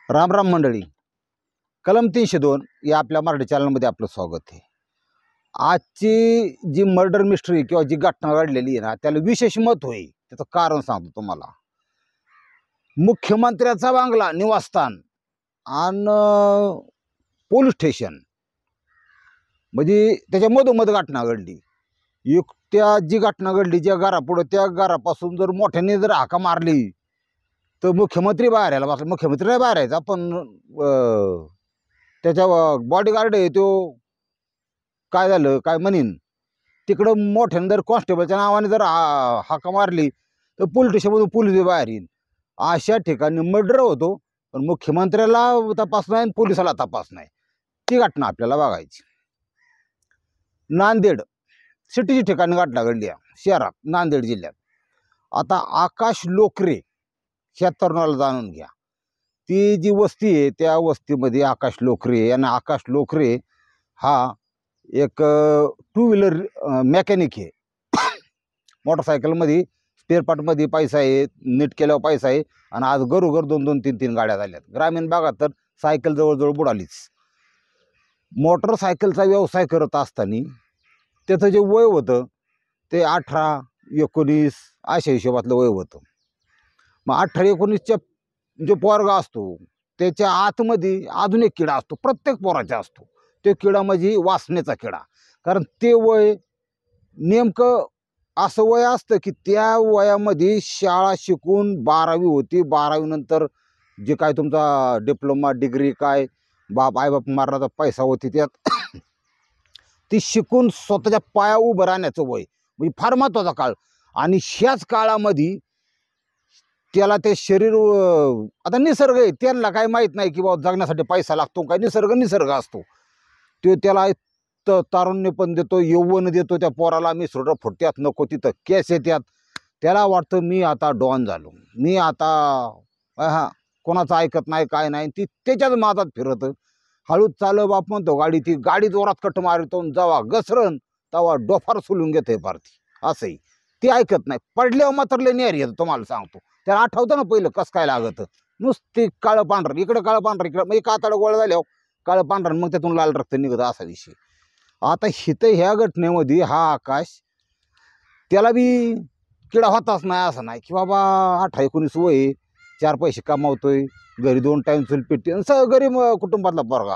राम राम मंडळी, कलम 302 या आपल्या मराठी चॅनलमध्ये आपलं स्वागत आहे। आजची जी मर्डर मिस्ट्री किंवा जी घटना घडलेली आहे ना, त्याला विशेष महत्त्व होईल। त्याचं कारण सांगतो तुम्हाला। मुख्यमंत्र्याचा बंगला, निवासस्थान आणि पोलीस स्टेशन म्हणजे त्याच्या मधोमध घटना घडली। त्या जी घटना घडली ज्या घरापुढे, त्या घरापासून जर मोठ्याने जर हाका मारली तर मुख्यमंत्री बाहेर यायला बसला। मुख्यमंत्री नाही बाहेर यायचा, पण त्याच्या बॉडीगार्ड आहे तो काय झालं काय म्हणीन तिकडं मोठ्याने जर कॉन्स्टेबलच्या नावाने जर हाका मारली तर पोलीस स्टेशनमधून पोलीस बाहेर येईल। अशा ठिकाणी मर्डर होतो, पण मुख्यमंत्र्याला तपास नाही आणि पोलिसाला तपास नाही। ती घटना आपल्याला बघायची। नांदेड सिटीची ठिकाणी घटना घडली शहरात, नांदेड जिल्ह्यात। आता आकाश लोकरे ह्या तरुणाला जाणून घ्या। ती जी वस्ती आहे त्या वस्तीमध्ये आकाश लोकरे आणि आकाश लोकरे हा एक टू व्हीलर मेकॅनिक आहे। मोटरसायकलमध्ये स्पेअर पार्टमध्ये पैसा आहे, नीट केल्यावर पैसा आहे। आणि आज घरोघर 2-2, 3-3 गाड्या झाल्यात। ग्रामीण भागात तर सायकल जवळजवळ बुडालीच। मोटरसायकलचा व्यवसाय करत असताना त्याचं जे वय होतं ते 18-19 अशा हिशोबातलं वय होतं। मग 18-19च्या जो पोरगा असतो त्याच्या आतमध्ये अजून एक किडा असतो, प्रत्येक पोराचा असतो। तो किडा म्हणजे वासनेचा किडा। कारण ते वय नेमकं असं वय असतं की त्या वयामध्ये शाळा शिकून 12वी होती, 12वी नंतर जे काय तुमचा डिप्लोमा डिग्री काय आईबाप मारण्याचा पैसा होती त्यात ती शिकून स्वतःच्या पाया उभं राहण्याचं वय म्हणजे फार महत्त्वाचा काळ। आणि ह्याच काळामध्ये त्याला ते शरीर आता निसर्ग आहे, त्यांना काय माहीत नाही की बाबा जगण्यासाठी पैसा लागतो काय, निसर्ग असतो। तो त्याला तारुण्य पण देतो, यौवन देतो त्या पोराला। मी सोडर फुटत्यात नको तिथं केस येत्यात। त्याला वाटतं मी आता डॉन झालो, मी आता कोणाचं ऐकत नाही काय नाही। ती त्याच्याच मादात फिरत हळूच चालव बाप म्हणतो गाडी, ती गाडी जोरात कट मारतो, जेव्हा घसरण तेव्हा डोफार सोलून घेते पारती। असंही ती ऐकत नाही। पडल्यावर मात्र लय नेर येतं तुम्हाला सांगतो। त्याला आठवतं ना पहिलं कसं काय लागतं, नुसती काळं पांढरं इकडं काळं पांढरं इकडं, म्हणजे कातडं गोळा झाल्यावर काळं पांढरं मग त्यातून लाल रक्त निघतं असा विषय। आता हिथं ह्या घटनेमध्ये हा आकाश त्याला बी किडा होताच नाही असं नाही की बाबा 18-19 वय, 4 पैसे कमावतोय, घरी 2 टाइम चूल पेटते, सगळं गरीब कुटुंबातला पोरगा।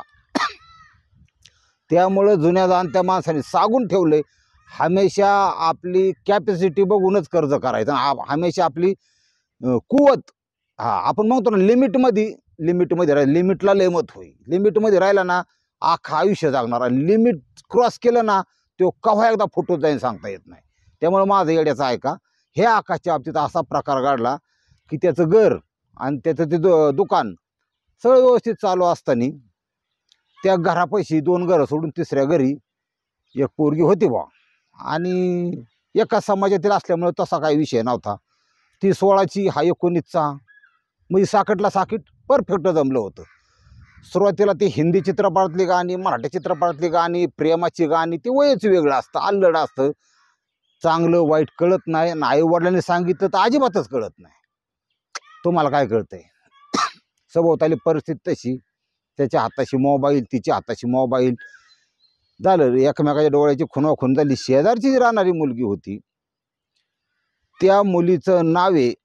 त्यामुळं जुन्या जाणत्या माणसाने सांगून ठेवलंय हमेशा आपली कॅपॅसिटी बघूनच कर्ज करायचं। हमेशा आपली कुवत आपण म्हणतो ना लिमिटमध्ये राहील। लिमिटला लय मत होईल। लिमिटमध्ये राहिला ना अख्खं आयुष्य जगणार। लिमिट क्रॉस केलं ना तो केव्हा एकदा फुटून जाईन सांगता येत नाही। त्यामुळे माझं येड्याचं ऐका। हे आकाशच्या बाबतीत असा प्रकार घडला की त्याचं घर आणि त्याचं ते दुकान सगळं व्यवस्थित चालू असताना त्या घरापाशी 2 घरं सोडून 3ऱ्या घरी एक पोरगी होती बा। आणि एका समाजातील असल्यामुळे तसा काही विषय नव्हता। ती 16ची हा 19चा, म्हणजे साकटला साकीट परफेक्ट जमलं होतं। सुरुवातीला ती हिंदी चित्रपटातली गाणी, मराठी चित्रपटातली गाणी, प्रेमाची गाणी, ते वयच वेगळं असतं, अल्लड असतं। चांगलं वाईट कळत नाही आणि आईवडिलांनी सांगितलं तर अजिबातच कळत नाही। तुम्हाला काय कळतंय? सभोवताली परिस्थिती तशी, त्याच्या हाताशी मोबाईल, तिच्या हाताशी मोबाईल, झालं एकमेकाच्या डोळ्याची खुणाखुण झाली। शेजारची राहणारी मुलगी होती, त्या मुलीचं नाव आहे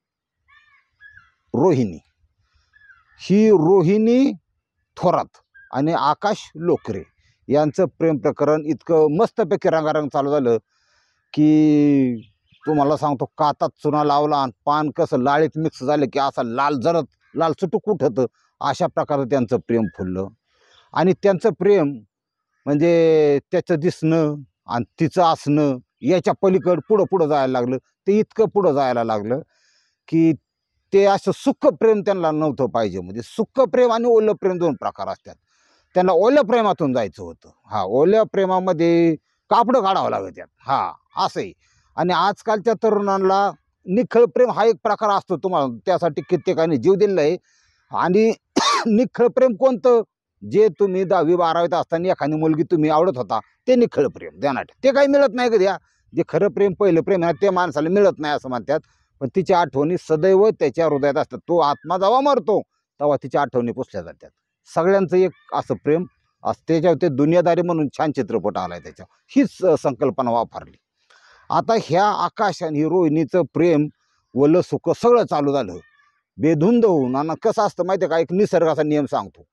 रोहिणी। ही रोहिणी थोरात आणि आकाश लोकरे यांचं प्रेम प्रकरण इतकं मस्तपैकी रंगारंग चालू झालं की तुम्हाला सांगतो, कातात चुना लावला आणि पान कसं लाळीत मिक्स झालं की असा लाल जरत लाल चुटूक उठतं, अशा प्रकारे त्यांचं प्रेम फुललं। आणि त्यांचं प्रेम म्हणजे त्याचं दिसणं आणि तिचं असणं याच्या पलीकडं पुढं जायला लागलं। ते इतकं पुढं जायला लागलं की ते असं सुख प्रेम त्यांना नव्हतं पाहिजे। म्हणजे सुख प्रेम आणि ओलं प्रेम 2 प्रकार असतात। त्यांना ओल्या प्रेमातून जायचं होतं। ओल्या प्रेमामध्ये कापडं काढावं लागतात असंही। आणि आजकालच्या तरुणांना निखळ प्रेम हा एक प्रकार असतो, तुम्हाला त्यासाठी कित्येकाने जीव दिलेला आहे। आणि निखळ प्रेम कोणतं? जे तुम्ही 10वी 12वीत असताना एखादी मुलगी तुम्ही आवडत होता ते निखळ प्रेम ध्यानात। ते काही मिळत नाही कधी। जे खरं प्रेम, पहिलं प्रेम आहे ते माणसाला मिळत नाही असं म्हणतात, पण तिच्या आठवणी सदैव त्याच्या हृदयात असतात। तो आत्मा जेव्हा मरतो तेव्हा तिच्या आठवणी पुसल्या जातात. सगळ्यांचं एक असं प्रेम असं त्याच्यावर ते दुनियादारी म्हणून छान चित्रपट आलाय त्याच्यावर. हीच संकल्पना वापरली. आता ह्या आकाश आणि रोहिणीचं प्रेम वलं सुख सगळं चालू झालं बेधुंद होऊन. आणि कसं असतं माहिती आहे का, एक निसर्गाचा नियम सांगतो.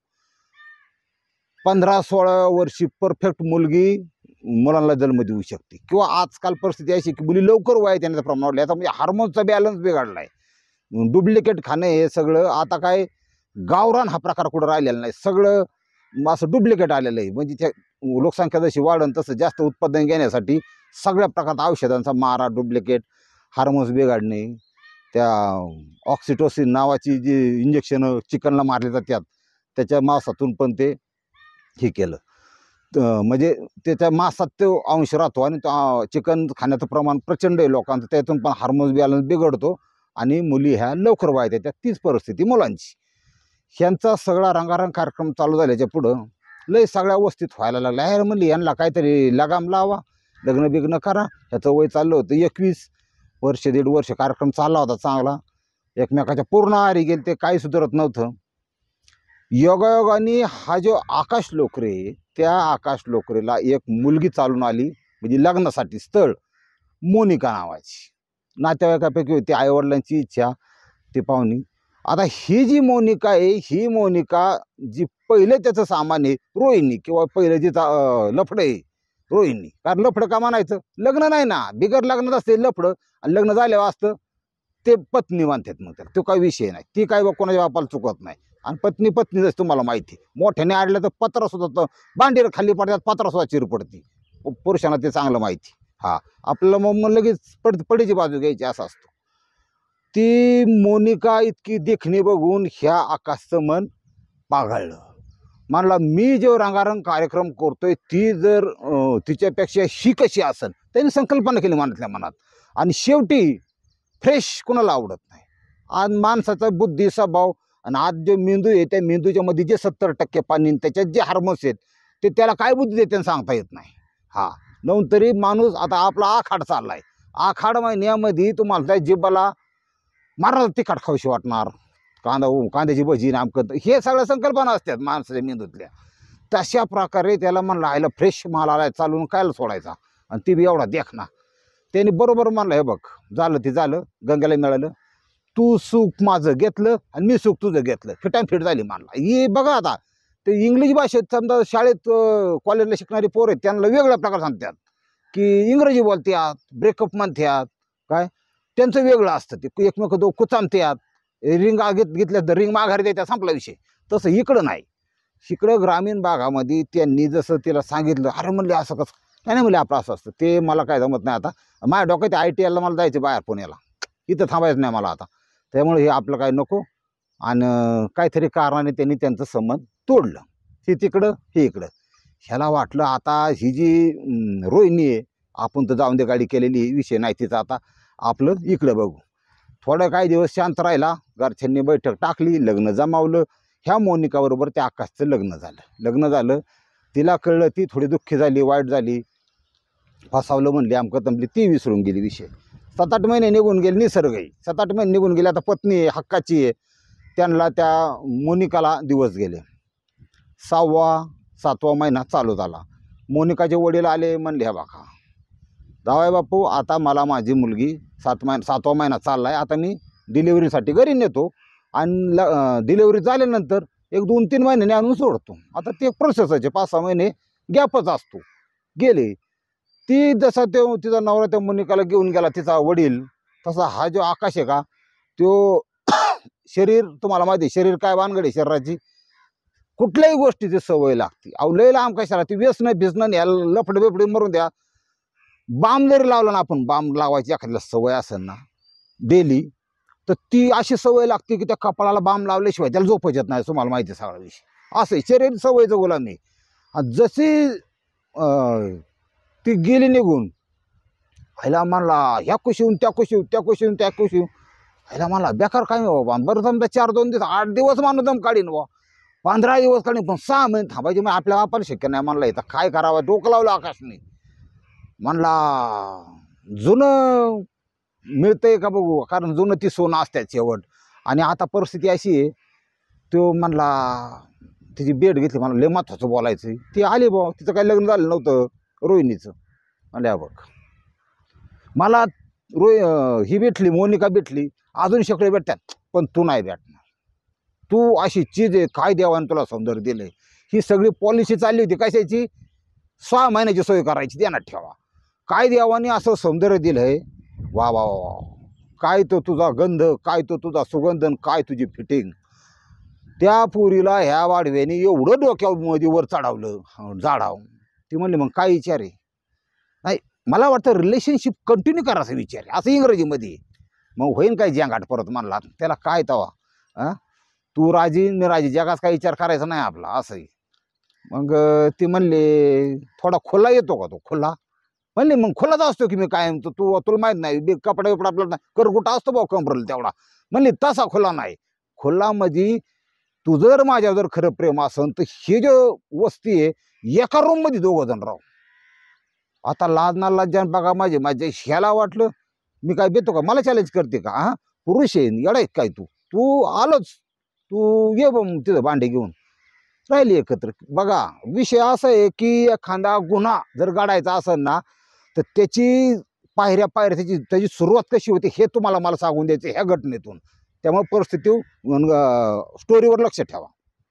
15-16 वर्षी परफेक्ट मुलगी मुलांना जन्म देऊ शकते, किंवा आजकाल परिस्थिती अशी की मुली लवकर वयात येण्याचं प्रमाण वाढलं. आता म्हणजे हार्मोनचा बॅलन्स बिघडला आहे. डुप्लिकेट खाणं हे सगळं आता काय गावरान हा प्रकार कुठं राहिलेला नाही. सगळं असं डुप्लिकेट आलेलं आहे. म्हणजे त्या लोकसंख्या जशी वाढन तसं जास्त उत्पादन घेण्यासाठी सगळ्या प्रकारच्या औषधांचा मारा, डुप्लिकेट हार्मोन्स बिघडणे, त्या ऑक्सिटोसिन नावाची जी इंजेक्शनं चिकनला मारली जातात त्याच्या मांसातून पण ते हे केलं. म्हणजे त्याच्या मांसात तो अंश राहतो आणि चिकन खाण्याचं प्रमाण प्रचंड आहे लोकांचं. त्यातून पण हार्मोन्स बॅलन्स बिघडतो आणि मुली ह्या लवकर वयात येतात. तीच परिस्थिती मुलांची. ह्यांचा सगळा रंगारंग कार्यक्रम चालू झाल्याच्या पुढं लय सगळ्या अवस्थित व्हायला लागल्या. ह्या म्हणली यांना काहीतरी लगाम लावा, लग्न बिग्न करा. ह्याचं वय चाललं होतं 21 वर्ष, 1.5 वर्ष कार्यक्रम चालला होता चांगला. एकमेकाच्या पूर्ण आहारी गेले, ते काही सुधारत नव्हतं. योगायोगाने हा जो आकाश लोकरे, त्या आकाश लोकरेला एक मुलगी चालून आली, म्हणजे लग्नासाठी स्थळ मोनिका नावाची. नातेवाईकापैकी होती, आईवडिलांची इच्छा, ती पाहुणी. आता ही जी मोनिका आहे, ही मोनिका जी पहिले त्याचं सामान आहे रोहिणी, किंवा पहिलं जे लफडं आहे रोहिणी. कारण लफडं का म्हणायचं, लग्न नाही ना, बिगर लग्नात असते लफडं, आणि लग्न झाल्यावर असतं ते पत्नी मानतात. मग तर तो काही विषय नाही, ती काय कोणाच्या बापाला चुकत नाही. आणि पत्नी पत्नीच तुम्हाला माहिती, मोठ्याने आडलं तर पत्रा सुद्धा बांडीर खाली पडतात, पत्रा सुद्धा चिर पडते. पुरुषांना ते चांगलं माहिती. हा, आपल्याला मग लगेच पडीची बाजू घ्यायची असं असतं. ती मोनिका इतकी देखणी बघून ह्या आकाशचं मन पाघळलं. म्हणला मी जो रंगारंग कार्यक्रम करतोय ती जर तिच्यापेक्षा ही कशी असेल, त्यांनी संकल्पना केली मनातल्या मनात. आणि शेवटी फ्रेश कुणाला आवडत नाही. आज माणसाचा बुद्धी, स्वभाव आणि आज जो मेंदू आहे, त्या मेंदूच्या मध्ये जे 70% पाणी, त्याच्यात जे हार्मोन्स आहेत ते त्याला काय बुद्धी देते सांगता येत नाही. हा, नंतरी माणूस आता आपला आखाड चाललाय. आखाड महिन्यामध्ये तुम्हाला त्या जिब्बाला मारा तिखट खाऊशी वाटणार, कांद्याची भजी, नामकं, हे सगळ्या संकल्पना असतात माणसाच्या मेंदूतल्या. तशा प्रकारे त्याला म्हणलं आयला फ्रेश माल आलाय, चालून कायला सोडायचा, आणि ती बी एवढा देखना. त्याने बरोबर म्हणलं, हे बघ झालं ते झालं, गंगेला मिळालं, तू सुख माझं घेतलं आणि मी सुख तुझं घेतलं, फिटानफिट झाली म्हणला. ही बघा आता ते इंग्लिश भाषेत समजा शाळेत कॉलेजला शिकणारी पोरं आहेत, त्यांना वेगळ्या प्रकार सांगतात की इंग्रजी बोलतात, ब्रेकअप म्हणतात, काय त्यांचं वेगळं असतं. ते एकमेक दो कुचामतात, रिंग घेतल्या तर रिंग माघारी देतात, संपला विषय. तसं इकडं नाही. इकडं ग्रामीण भागामध्ये त्यांनी जसं तिला सांगितलं, अरे म्हणले असं कसं, नाही म्हणले आपलं असं असतं. ते मला काय जमत नाही. आता माझ्या डोक्यात ITL ला मला जायचं बाहेर पुण्याला, इथं थांबायचं नाही मला आता. त्यामुळे हे आपलं काय नको. आणि काहीतरी कारणाने त्यांनी त्यांचं संबंध तोडलं. हे तिकडं, हे इकडं. ह्याला वाटलं आता ही जी रोहिणी आहे, आपण तर जाऊन दे गाडी केलेली, विषय नाही तिचा, आता आपलं इकडं बघू. थोडं काही दिवस शांत राहिला, घरच्यांनी बैठक टाकली, लग्न जमावलं. ह्या मोनिकाबरोबर त्या आकाशचं लग्न झालं. तिला कळलं, ती थोडी दुःखी झाली, वाईट झाली, फसावलं म्हणली, आमकं तंबली, ती विसरून गेली विषय. 7-8 महिने निघून गेले, निसर्ग आहे, 7-8 महिने निघून गेले. आता पत्नी आहे, हक्काची आहे, त्यांना त्या मोनिकाला दिवस गेले. 6वा-7वा महिना चालू झाला. मोनिकाचे वडील आले, म्हणले, ह्या बघा जावई बापू, आता मला माझी मुलगी 7वा महिना चालला आहे, आता मी डिलिव्हरीसाठी घरी नेतो, आणि डिलिव्हरी झाल्यानंतर 1-2-3 महिन्याने आणून सोडतो. आता ते प्रोसेसचे 5-6 महिने गॅपच असतो. गेले ती, जसा तो तिचा नवरा त्या मोनिकाला घेऊन गेला, तिचा वडील, तसा हा जो आकाश आहे का, तो शरीर तुम्हाला माहिती आहे, शरीर काय भानगड आहे शरीराची, कुठल्याही गोष्टीची सवय लागते. अहो लय लांब कशाला, ती व्यसन भिजणं या लफडे बिफडे मरून द्या. बाम जरी लावला ना, आपण बाम लावायची एखाद्याला सवय असेल ना डेली, तर ती अशी सवय लागते की त्या कपाळाला बाम लावल्याशिवाय त्याला झोपच येत नाही. तुम्हाला माहिती आहे सगळा विषय. असं शरीर सवयीचं गुलाम आहे. आणि जशी ती गेली निघून, ह्याला म्हणला ह्या कुशीहून त्या कुशीहून, त्या कुशीहून त्या कुशीहून, ह्याला म्हणला बेकार काय बाबा, बरं समजा 4-2 दिवस 8 दिवस माणूस दम काढीन बा, 15 दिवस काढीन, पण 6 महिने थांबायची मग आपल्या बापाला शक्य नाही. म्हणला इथं काय करावं, डोकं लावलं आकाशने. म्हणला जुनं मिळतंय का बघू, कारण जुनं ती सोनं असतात शेवट. आणि आता परिस्थिती अशी आहे, तो म्हणला तिची भेट घेतली, मला लय महत्वाचं बोलायचं. ती आली बुवा, तिचं काही लग्न झालं नव्हतं रोहिणीचं. म्हणल्या बघ मला ही भेटली, मोनिका भेटली, अजून शेकडे भेटतात, पण तू नाही भेटणार. तू अशी चीज आहे, काय देवाने तुला सौंदर्य दिलंय. ही सगळी पॉलिसी चालली होती कशाची, 6 महिन्याची सोय करायची, ध्यानात ठेवा. काय देवाने असं सौंदर्य दिलंय, वा वा वा, काय तो तुझा गंध, काय तो तुझा सुगंधन, काय तुझी फिटिंग. त्या पोरीला ह्या वाढव्याने एवढं डोक्यामध्ये वर चढावलं जाडाव. ती म्हणली मग काय विचार आहे. नाही मला वाटतं रिलेशनशिप कंटिन्यू करायचा विचार आहे, असं इंग्रजीमध्ये. मग होईन काय जंगाट परत म्हणला, त्याला काय तवा. तू राजी मी राजी, जगात काही विचार करायचा नाही आपला, असंही. मग ती म्हणले थोडा खुला येतो का तो. खुला म्हणले मग खुलाच असतो की मी काय, तुला माहीत नाही कपडा बिपडा आपला करकुटा असतो भाऊ कंपरल तेवढा. म्हणले तसा खुला नाही. खुला म्हणजे तुझं जर माझ्यावर जर खरं प्रेम असेल तर हे जो वस्ती आहे एका रूममध्ये 2 जण राहू. आता लाजणार लज्जान बघा माझे ह्याला वाटलं मी काय बेतो का, मला चॅलेंज करते का. हा पुरुष आहे येडा काय तू, तू आलोच, तू ये तिथं भांडे घेऊन. राहिली एकत्र. बघा विषय असा आहे की एखादा गुन्हा जर गाडायचा असेल ना तर त्याची पायऱ्या त्याची सुरुवात कशी होते हे तुम्हाला मला सांगून द्यायचं ह्या घटनेतून. त्यामुळे परिस्थिती स्टोरीवर लक्ष ठेवा.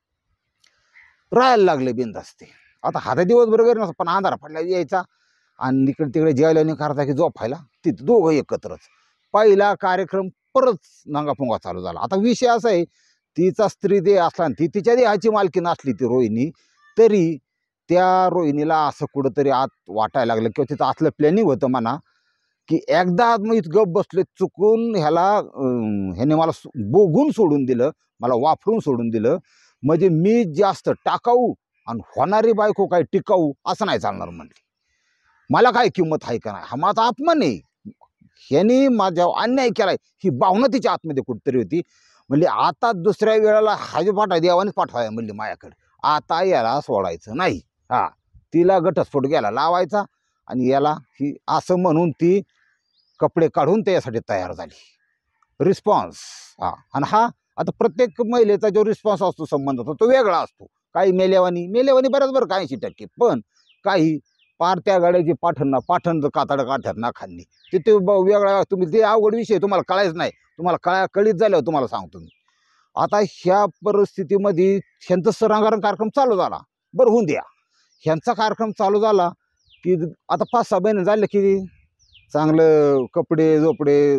राहायला लागले बिनधास्त. आता हाता दिवसभर वगैरे नसतं, पण अंधारा पडला यायचा आणि इकडे तिकडे जेवायला नाही करता की झोपायला, तिथं दोघं एकत्रच. पहिला कार्यक्रम परत नांगापुंगा चालू झाला. आता विषय असा आहे, तिचा स्त्री देह असला ती तिच्या देहाची मालकी नसली ती रोहिणी, तरी त्या रोहिणीला असं कुठंतरी आत वाटायला लागलं किंवा तिथं असलं प्लॅनिंग होतं म्हणा की एकदा मी गप बसले, चुकून ह्याने मला बोगून सोडून दिलं, मला वाफरून सोडून दिलं, म्हणजे मी जास्त टाकाऊ आणि होणारी बायको काय टिकाऊ असं नाही चालणार म्हणली. मला काय किंमत आहे का नाही, हा माझा अपमान आहे, ह्याने माझ्यावर अन्याय केलाय, ही भावना तिच्या आतमध्ये कुठतरी होती. म्हणली आता दुसऱ्या वेळेला हाजी पाठवा देवानेच पाठवाय म्हणली माझ्याकडे, आता याला सोडायचं नाही. तिला घटस्फोट गेला लावायचा आणि याला ही असं म्हणून ती कपडे काढून त्याच्यासाठी तयार झाली. रिस्पॉन्स आणि आता प्रत्येक महिलेचा जो रिस्पॉन्स असतो संबंध तो वेगळा असतो. काही मेलेवानी बऱ्याच बरं 80%, पण काही पार त्या गाड्याची पाठण कातड काढतात ना खांनी, ते वेगळा. तुम्ही ते अवघड विषय तुम्हाला कळायच नाही, तुम्हाला कळीत झाल्यावर तुम्हाला सांगतो मी. आता ह्या परिस्थितीमध्ये ह्यांचा रंगारंग कार्यक्रम चालू झाला. बरं होऊन द्या, ह्यांचा कार्यक्रम चालू झाला की आता 5-6 महिने झाले की चांगलं कपडे झोपडे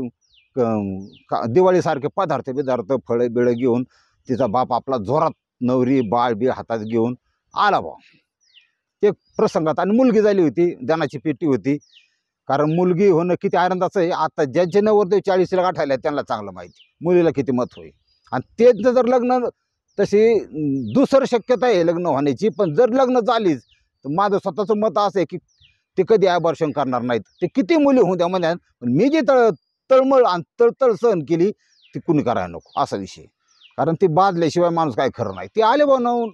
दिवाळीसारखे पदार्थ फळे बिळं घेऊन तिचा बाप आपला जोरात नवरी बाळ बी हातात घेऊन आला बा. ते प्रसंगात आणि मुलगी झाली होती, दानाची पेटी होती. कारण मुलगी होणं किती आनंदाचं आहे. आता ज्यांचे नवरदेव 40ला गाठायला त्यांना चांगलं माहिती मुलीला किती मत होईल. आणि तेच जर लग्न तशी दुसरं शक्यता आहे लग्न होण्याची, पण जर लग्न झालीच तर माझं स्वतःचं मत असं आहे की ते कधी ॲबॉर्शन करणार नाहीत. ते किती मुली होऊ द्या म्हणजे, पण मी जी तळमळ आणि तळतळ सहन केली ती कुणी करायला नको असा विषय. कारण ती बाजल्याशिवाय माणूस काय खरं नाही. ती आले बनवून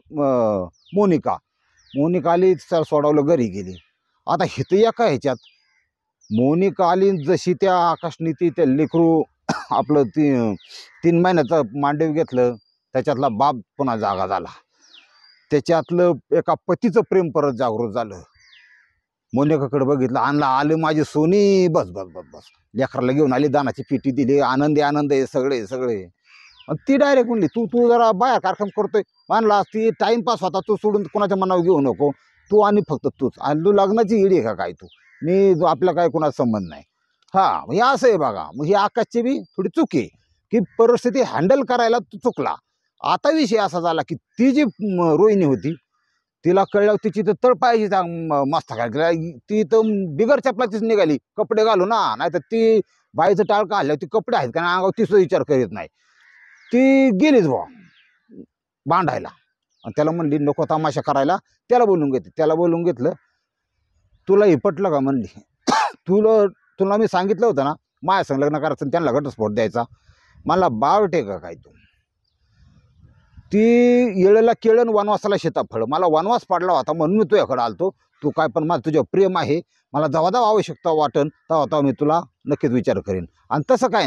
मोनिका आली, सर सोडवलं, घरी गेली. आता हिथं एका ह्याच्यात मोनिका आली, जशी त्या आकाशनी त्या लेकरू आपलं 3 महिन्याचं मांडव घेतलं, त्याच्यातला बाप पुन्हा जागा झाला. त्याच्यातलं एका पतीचं प्रेम परत जागृत झालं. मोनिकाकडे बघितलं, आले माझी सोनी, बस बस बस बस, लेकराला घेऊन आली, दानाची पेटी दिली, आनंद आहे सगळे. ती डायरेक्ट म्हणली तू जरा बाहेर कार्यक्रम करतोय मानला, ती टाइमपास होता, तू सोडून कोणाच्या मनावर घेऊ नको, तू आणि फक्त तूच. आणि तू लग्नाची इडी आहे का काय तू, मी आपला काय कोणाचा संबंध नाही. हे असं आहे बघा. मग ही आकाशची बी थोडी चूक आहे की परिस्थिती हँडल करायला तू चुकला. आता विषय असा झाला की ती जी रोहिणी होती तिला कळलं तिची तर तळपायाची मस्त काय ती तर बिगर चपलाचीच निघाली, कपडे घालू ना, नाही तर ती बाईचं टाळ काढलं, ती कपडे आहेत का नाही अंगावर तिचा विचार करीत नाही. ती गेलीच बा भांडायला आणि त्याला म्हणली नको तमाशा करायला. त्याला बोलून घेतलं. तुला हे पटलं का म्हणली, तुला मी सांगितलं होतं ना माझ्या संग लग्न करायचं त्यांना घटस्फोट द्यायचा. मला बावटे का काय तू, ती येळेला केळण वनवासाला सीताफळ, मला वनवास पडला होता म्हणून मी तुझ्याकडे आलतो. तू काय पण मला तुझ्यावर प्रेम आहे, मला जेव्हा आवश्यकता वाटेल तेव्हा मी तुला नक्कीच विचार करेन. आणि तसं काय नाही,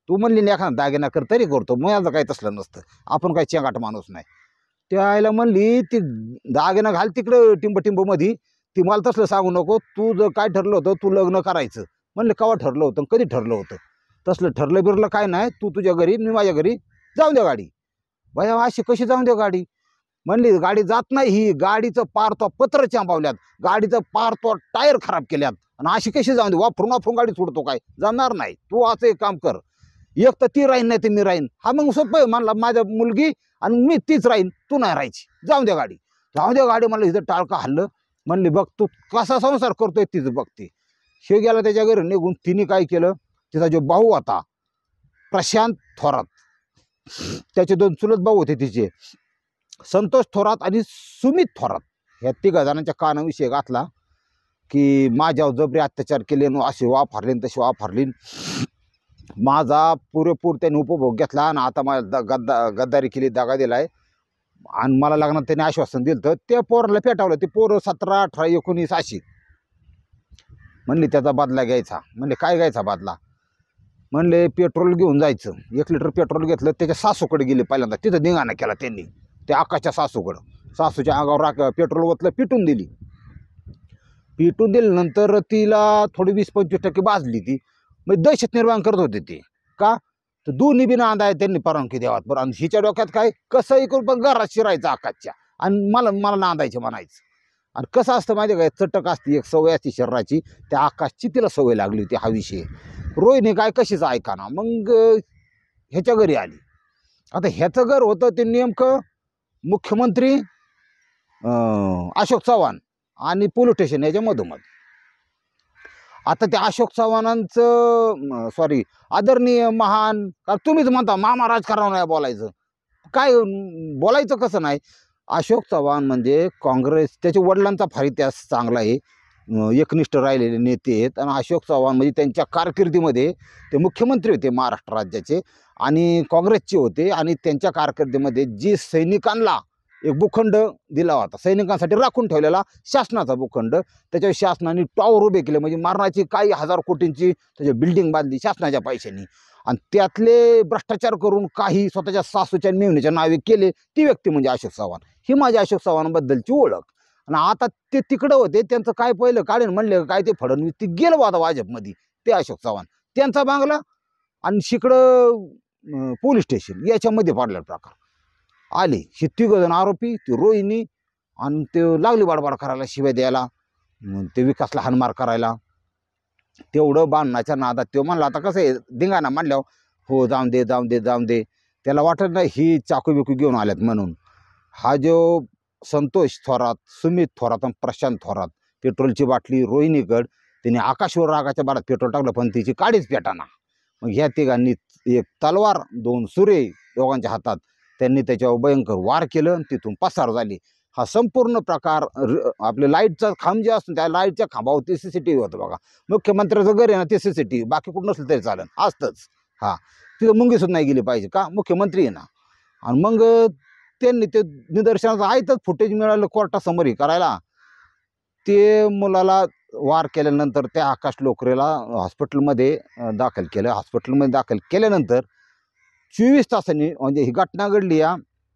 तू म्हणली नाही एखादा दागिना कर तरी करतो, माझं काही तसलं नसतं, आपण काही चेंगाट माणूस नाही. त्या आईला म्हणली ती दागिना घाल तिकडं टिंबमध्ये, ती मला तसलं सांगू नको, तू जर काय ठरलं होतं तू लग्न करायचं. म्हणलं केव्हा ठरलं होतं, कधी ठरलं होतं? तसलं ठरलं बिरलं काय नाही, तू तुझ्या घरी मी माझ्या घरी, जाऊन द्या गाडी. बाया अशी कशी जाऊन द्या गाडी? म्हणली गाडी जात नाही, ही गाडीचं पार तो पत्र चांबावल्यात, गाडीचं पार तो टायर खराब केल्यात, आणि अशी कशी जाऊन दे? वाफरून गाडी सोडतो काय? जाणार नाही. तू असं एक काम कर, एक तर ती राहीन नाही तर मी राहीन. हा मग सोपं आहे म्हणला, माझ्या मुलगी आणि मी तीच राहीन, तू नाही राहायची, जाऊन द्या गाडी. जाऊन द्या गाडी म्हणलं, इथं टाळका हल्लं. म्हणली बघ तू कसा संसार करतोय तिचं बघते. हे गेला त्याच्या घरी निघून. तिने काय केलं, तिचा जो भाऊ होता प्रशांत थोरात, त्याचे 2 चुलत भाऊ होते तिचे, संतोष थोरात आणि सुमित थोरात, ह्या 3 जणांच्या कानाविषयी घातला की माझ्यावर जबरी अत्याचार केले, असे वाफारले तसे वाफारले, माझा पुरेपूर त्यांनी उपभोग घेतला आणि आता मला गद्दारी केली, दगा दिलाय. आणि मला लग्नात त्यांनी आश्वासन दिलं तर ते पोराला पेटावलं. ते पोरं 17, 18, 19 अशी. म्हणले त्याचा बदला घ्यायचा. म्हणले काय घ्यायचा बदला? म्हणले पेट्रोल घेऊन जायचं. 1 लिटर पेट्रोल घेतलं, त्याच्या सासूकडे गेले पहिल्यांदा, तिथं धिंगाणा केला त्यांनी, त्या आकाशच्या सासूकडं. सासूच्या अंगावर पेट्रोल ओतलं, पिटून दिली. पिटून दिल्यानंतर तिला थोडी 20-25% भाजली ती. मग दहशत निर्माण करत होते ते. का तर दोन्ही बी नांदाय त्यांनी परवानगी द्यावात बरं. आणि हिच्या डोक्यात काय, कसंही करून पण घरात शिरायचं आकाशच्या, आणि मला नांदायचं म्हणायचं. आणि कसं असतं माझ्या काय, चटक असते, एक सवय असते शरीराची, त्या आकाशची तिला सवय लागली होती हा विषय. रोहिणी काय कशीच ऐकाना, मग ह्याच्या घरी आली. आता ह्याचं घर होतं ते नेमकं मुख्यमंत्री अशोक चव्हाण आणि पोलीस स्टेशन याच्या मधोमध. आता त्या अशोक चव्हाणांचं सॉरी आदरणीय महान, का तुम्हीच म्हणता मामा राजकारण नाही बोलायचं, काय बोलायचं कसं नाही. अशोक चव्हाण म्हणजे काँग्रेस, त्याच्या वडिलांचा फार इतिहास चांगला आहे, एकनिष्ठ राहिलेले नेते आहेत. आणि अशोक चव्हाण म्हणजे त्यांच्या कारकिर्दीमध्ये ते मुख्यमंत्री होते महाराष्ट्र राज्याचे आणि काँग्रेसचे होते. आणि त्यांच्या कारकिर्दीमध्ये जी सैनिकांना एक भूखंड दिला होता, सैनिकांसाठी राखून ठेवलेला शासनाचा भूखंड, त्याच्यावर शासनाने टॉवर उभे केले, म्हणजे मारणाची काही 1000 कोटींची त्याची बिल्डिंग बांधली शासनाच्या पैशांनी. आणि त्यातले भ्रष्टाचार करून काही स्वतःच्या सासूच्या मेवणीच्या नावे केले, ती व्यक्ती म्हणजे अशोक चव्हाण. ही माझी अशोक चव्हाणांबद्दलची ओळख. आणि आता ते तिकडं होते, त्यांचं काय पहिलं काढेन म्हणले काय, ते फडणवीस ते गेलं होता भाजपमध्ये, ते अशोक चव्हाण त्यांचा बांगला आणि शिकडं पोलीस स्टेशन याच्यामध्ये पडला प्रकार. आले हे 3 जण आरोपी, ती रोहिणी, आणि ते लागली बाडबाड करायला, शिव्या द्यायला, ते विकासला हानमार करायला. तेवढं बांधण्याच्या नादात तो म्हणला आता कसं आहे धिंगाणा मांडल्यावर, हो जाऊन दे जाऊन दे जाऊन दे. त्याला वाटत नाही ही चाकू बिकू घेऊन आल्यात म्हणून. हा जो संतोष थोरात, सुमित थोरात आणि प्रशांत थोरात, पेट्रोलची बाटली रोहिणीकड, त्यांनी आकाशवर रागाच्या बारात पेट्रोल टाकलं, पण तिची काडीच पेटाना. मग ह्या 3घांनी एक तलवार, 2 सुरे दोघांच्या हातात, त्यांनी त्याच्यावर भयंकर वार केलं आणि तिथून पसार झाली. हा संपूर्ण प्रकार आपले लाईटचा खांब जे असतो त्या लाईटच्या खांबावरती CCTV होतं बघा. मुख्यमंत्र्याचं घर आहे ना ते CCTV, बाकी कुठं नसलं तरी चालेल, असतंच. हा तिथं मुंगीसुद्धा नाही गेली पाहिजे, का मुख्यमंत्री आहे ना. आणि मग त्यांनी ते निदर्शनाचं आयतच फुटेज मिळालं कोर्टासमोर हे करायला. ते मुलाला वार केल्यानंतर त्या आकाश लोकरेला हॉस्पिटलमध्ये दाखल केलं. हॉस्पिटलमध्ये दाखल केल्यानंतर 24 तासांनी, म्हणजे ही घटना घडली या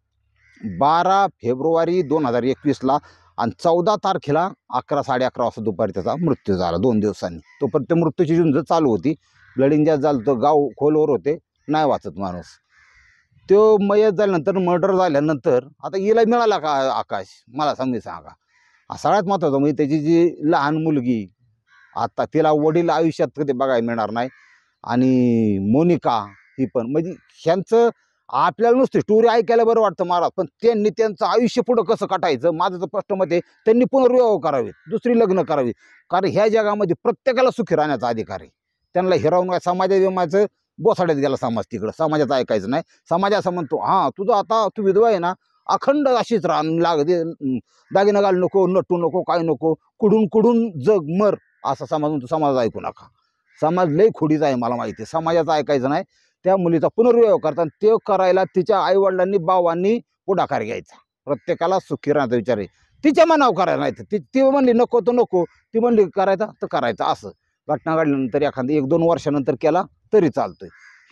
12 फेब्रुवारी 2021ला, आणि 14 तारखेला 11, 11:30 वाजता दुपारी त्याचा मृत्यू झाला. 2 दिवसांनी. तोपर्यंत मृत्यूची झुंज चालू होती, ब्लडिंग जास्त झालं, तो गाव खोलवर होते, नाही वाचत माणूस. तो मयत झाल्यानंतर, मर्डर झाल्यानंतर आता हिला मिळाला का आकाश, मला सांगा. सगळ्यात महत्त्वाचं म्हणजे त्याची जी लहान मुलगी, आता तिला वडील आयुष्यात कधी बघायला मिळणार नाही. आणि मोनिका ही पण, म्हणजे ह्यांचं आपल्याला नुसती स्टोरी ऐकायला बरं वाटतं महाराज, पण त्यांनी त्यांचं आयुष्य पुढं कसं काटायचं, माझं तर स्पष्ट मत आहे त्यांनी पुनर्विवाह करावे, दुसरी लग्न करावी. कारण ह्या जगामध्ये प्रत्येकाला सुखी राहण्याचा अधिकार आहे. त्यांना हिरावून काय समाजाचं बोसाड्यात गेला समाज, तिकडं समाजाचं ऐकायचं नाही. समाज असं म्हणतो, हां तुझं आता तू विधवा आहे ना, अखंड अशीच राह, दागिना घाल नको, नटू नको, काय नको, कुडून जग मर, असा समाज म्हणतो. समाज ऐकू नका, समाज लय खोडीचा आहे, मला माहिती आहे. समाजाचं ऐकायचं नाही. त्या मुलीचा पुनर्विवाह करतात, ते करायला तिच्या आईवडिलांनी भावांनी पुढाकार घ्यायचा. प्रत्येकाला सुखी राहण्याचा विचार आहे, तिच्या मनावर करायला नाही. ती म्हणली नको तर नको, ती म्हणली करायचा तर करायचा. असं घटना घडल्यानंतर एखादी 1-2 वर्षानंतर केला तरी चालतोय.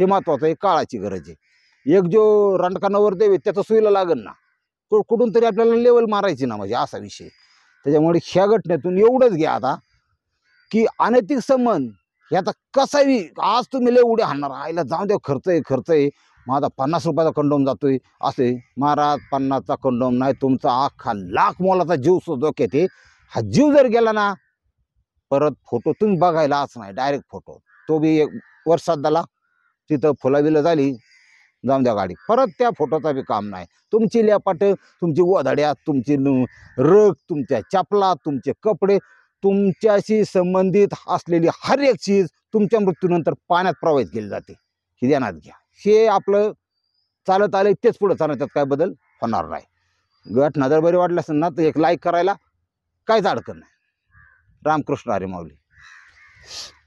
हे महत्त्वाचं आहे, काळाची गरज आहे. एक जो रानडका नवरदेव आहे त्याचं सुईला लागेल ना, कुठून तरी आपल्याला लेवल मारायची ना, म्हणजे असा विषय. त्याच्यामुळे ह्या घटनेतून एवढंच घ्या आता, की अनैतिक संबंध हे आता कसाही, आज तुम्ही लय उड्या हाणणार, आईला जाऊ द्या, खर्च आहे, माझा 50 रुपयाचा कंडोम जातोय असे. महाराज 50चा कंडोम नाही, तुमचा अख्खा लाख मोलाचा जीव धोक्यात आहे. हा जीव जर गेला ना, परत फोटो तुम्ही बघायलाच नाही, डायरेक्ट फोटो, तो बी 1 वर्षात झाला, तिथं फुलाबिलं झाली, जाऊन द्या गाडी, परत त्या फोटोचा बी काम नाही. तुमची लेपाट, तुमची गोधड्या, तुमची रग, तुमच्या चपला, तुमचे कपडे, तुमच्याशी संबंधित असलेली हर एक चीज तुमच्या मृत्यूनंतर पाण्यात प्रवाहित केली जाते. हे ध्यानात घ्या. हे आपलं चालत आलं तेच पुढं चालत, त्यात काय बदल होणार नाही. घटना जर बरी वाटली असेल ना, तर एक लाईक करायला काहीच अडचण नाही. रामकृष्ण हरी माऊली.